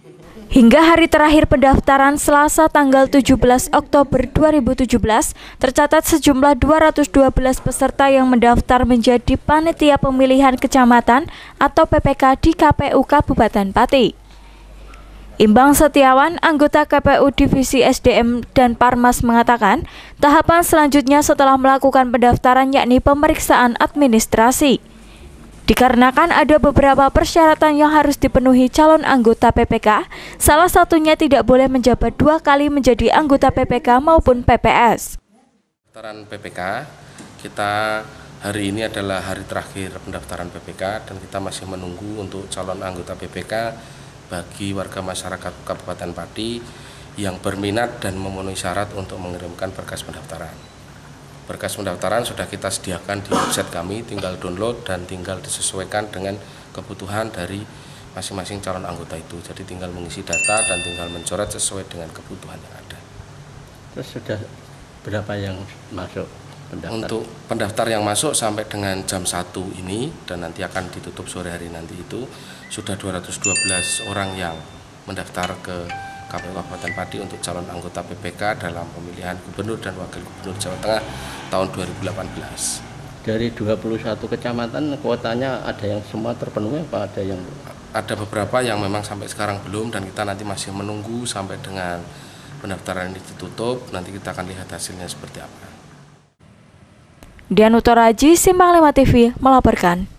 Hingga hari terakhir pendaftaran Selasa tanggal 17 Oktober 2017, tercatat sejumlah 212 peserta yang mendaftar menjadi panitia pemilihan kecamatan atau PPK di KPU Kabupaten Pati. Imbang Setiawan, anggota KPU Divisi SDM dan Parmas mengatakan, tahapan selanjutnya setelah melakukan pendaftaran yakni pemeriksaan administrasi. Dikarenakan ada beberapa persyaratan yang harus dipenuhi calon anggota PPK, salah satunya tidak boleh menjabat 2 kali menjadi anggota PPK maupun PPS. Pendaftaran PPK, kita hari ini adalah hari terakhir pendaftaran PPK dan kita masih menunggu untuk calon anggota PPK bagi warga masyarakat Kabupaten Pati yang berminat dan memenuhi syarat untuk mengirimkan berkas pendaftaran. Berkas pendaftaran sudah kita sediakan di website kami, tinggal download dan tinggal disesuaikan dengan kebutuhan dari masing-masing calon anggota itu. Jadi tinggal mengisi data dan tinggal mencoret sesuai dengan kebutuhan yang ada. Terus sudah berapa yang masuk pendaftar? Untuk pendaftar yang masuk sampai dengan jam 1 ini dan nanti akan ditutup sore hari nanti itu sudah 212 orang yang mendaftar ke KPU Kabupaten Pati untuk calon anggota PPK dalam pemilihan Gubernur dan Wakil Gubernur Jawa Tengah tahun 2018. Dari 21 kecamatan kuotanya ada yang semua terpenuhi apa ada yang? Ada beberapa yang memang sampai sekarang belum dan kita nanti masih menunggu sampai dengan pendaftaran ini ditutup, nanti kita akan lihat hasilnya seperti apa. Dian Utoraji, Simpang 5 TV melaporkan.